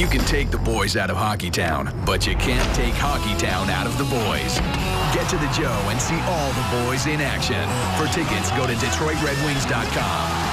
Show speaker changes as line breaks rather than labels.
You can take the boys out of Hockeytown, but you can't take Hockeytown out of the boys. Get to the Joe and see all the boys in action. For tickets, go to DetroitRedWings.com.